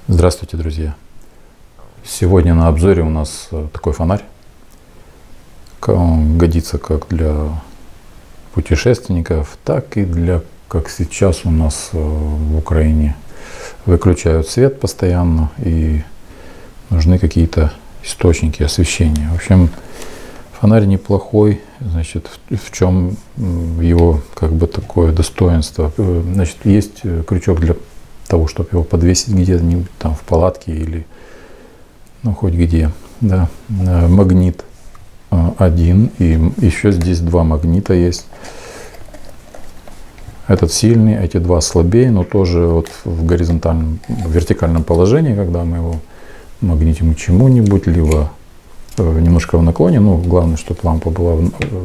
Здравствуйте, друзья! Сегодня на обзоре у нас такой фонарь. Он годится как для путешественников, так и для, как сейчас у нас в Украине, выключают свет постоянно и нужны какие-то источники освещения. В общем, фонарь неплохой. Значит, в чем его как бы такое достоинство? Значит, есть крючок для того, чтобы его подвесить где-нибудь там в палатке или ну хоть где, да. Магнит один, и еще здесь два магнита есть. Этот сильный, эти два слабее, но тоже вот в горизонтальном, в вертикальном положении, когда мы его магнитим к чему-нибудь, либо немножко в наклоне, ну главное, чтобы лампа была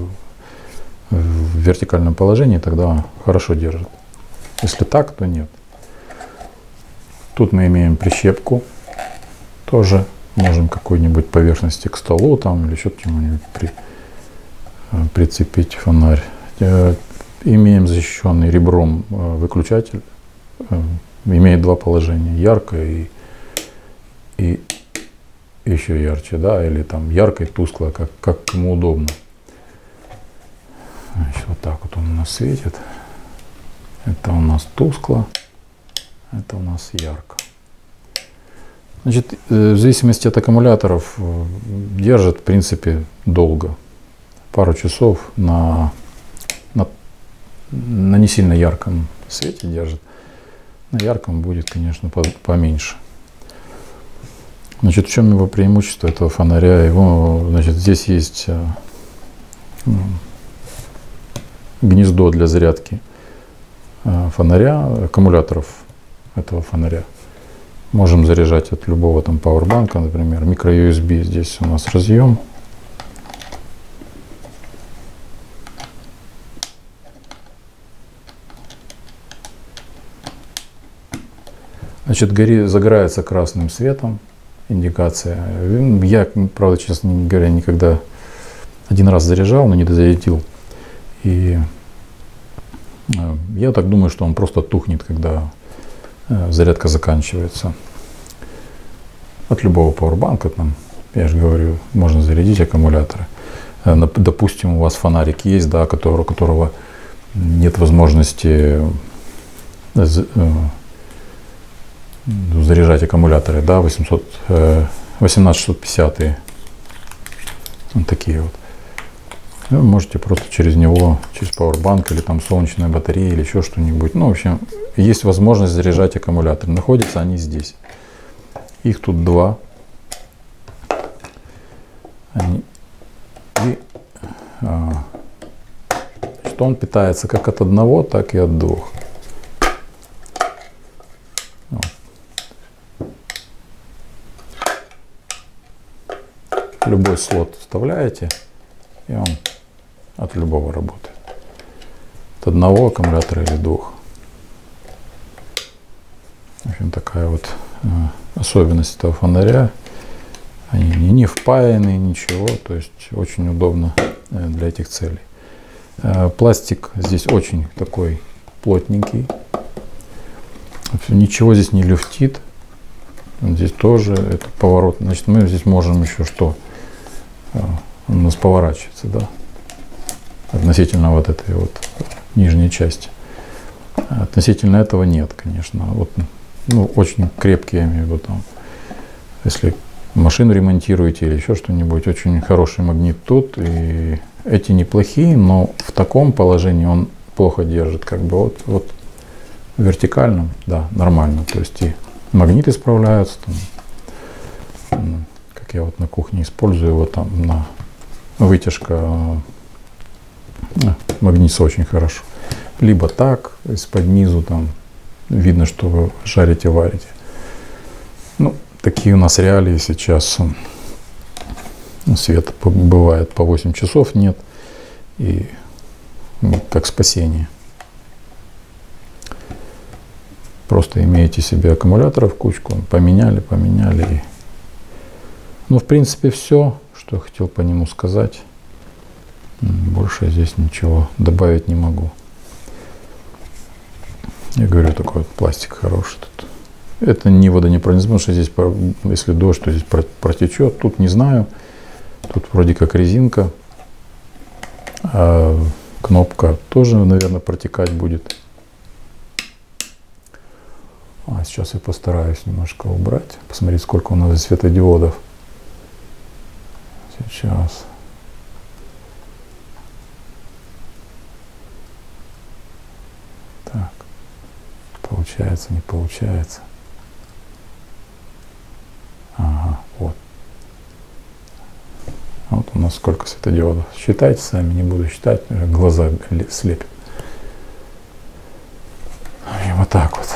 в вертикальном положении, тогда хорошо держит. Если так, то нет. Тут мы имеем прищепку, тоже можем какой-нибудь поверхности к столу там или еще к чему-нибудь прицепить фонарь. Имеем защищенный ребром выключатель, имеет два положения: яркое и еще ярче, да, или там ярко и тускло, как кому удобно. Значит, вот так вот он у нас светит. Это у нас тускло. Это у нас ярко. Значит, в зависимости от аккумуляторов держит, в принципе, долго. Пару часов на не сильно ярком свете держит. На ярком будет, конечно, поменьше. Значит, в чем его преимущество этого фонаря? Его, значит, здесь есть гнездо для зарядки фонаря, аккумуляторов этого фонаря. Можем заряжать от любого там пауэрбанка, например, микро-USB. Здесь у нас разъем. Значит, загорается красным светом, индикация. Я, правда, честно говоря, никогда один раз заряжал, но не дозарядил. И я так думаю, что он просто тухнет, когда зарядка заканчивается. От любого пауэрбанка, там, я же говорю, можно зарядить аккумуляторы. Допустим, у вас фонарик есть, да, которого нет возможности заряжать аккумуляторы, да, 18650, вот такие вот. Вы можете просто через него, через пауэрбанк или там солнечная батарея или еще что-нибудь. Ну, в общем, есть возможность заряжать аккумулятор. Находятся они здесь. Их тут два. Что он питается как от одного, так и от двух. Вот. Любой слот вставляете, и он от любого работает. От одного аккумулятора или двух. В общем, такая вот особенность этого фонаря. Они не впаяны, ничего. То есть очень удобно для этих целей. Пластик здесь очень такой плотненький. Ничего здесь не люфтит. Здесь тоже это поворот. Значит, мы здесь можем еще что? Он у нас поворачивается, да, относительно вот этой вот нижней части. Относительно этого нет, конечно. Вот, ну, очень крепкие, я имею в виду, там, если машину ремонтируете или еще что-нибудь, очень хороший магнит тут. И эти неплохие, но в таком положении он плохо держит. Как бы вот в вертикальном, да, нормально. То есть и магниты справляются. Там, как я вот на кухне использую его там на вытяжка магнитится очень хорошо. Либо так, из-под низу там видно, что вы жарите, варите. Ну, такие у нас реалии сейчас. Свет бывает по 8 часов нет. И как спасение. Просто имеете себе аккумуляторов кучку, поменяли. Ну, в принципе, все, что я хотел по нему сказать. Больше я здесь ничего добавить не могу. Я говорю, такой вот пластик хороший тут. Это не водонепроницаемый, потому что здесь, если дождь, то здесь протечет. Тут не знаю. Тут вроде как резинка. А кнопка тоже, наверное, протекать будет. А сейчас я постараюсь немножко убрать. Посмотреть, сколько у нас светодиодов. Сейчас. Так. Получается, не получается. Ага, вот. Вот у нас сколько светодиодов. Считайте сами, не буду считать, глаза слепят. И вот так вот.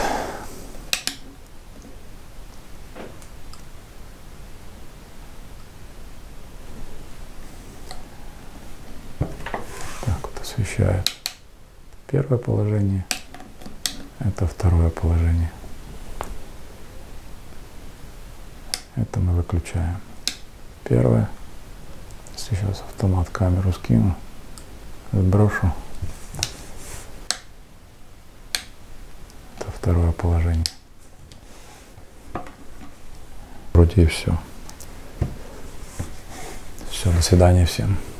Так вот освещает. Первое положение. Это второе положение. Это мы выключаем. Первое. Сейчас автомат камеру скину. Сброшу. Это второе положение. Вроде и все. Все, до свидания всем.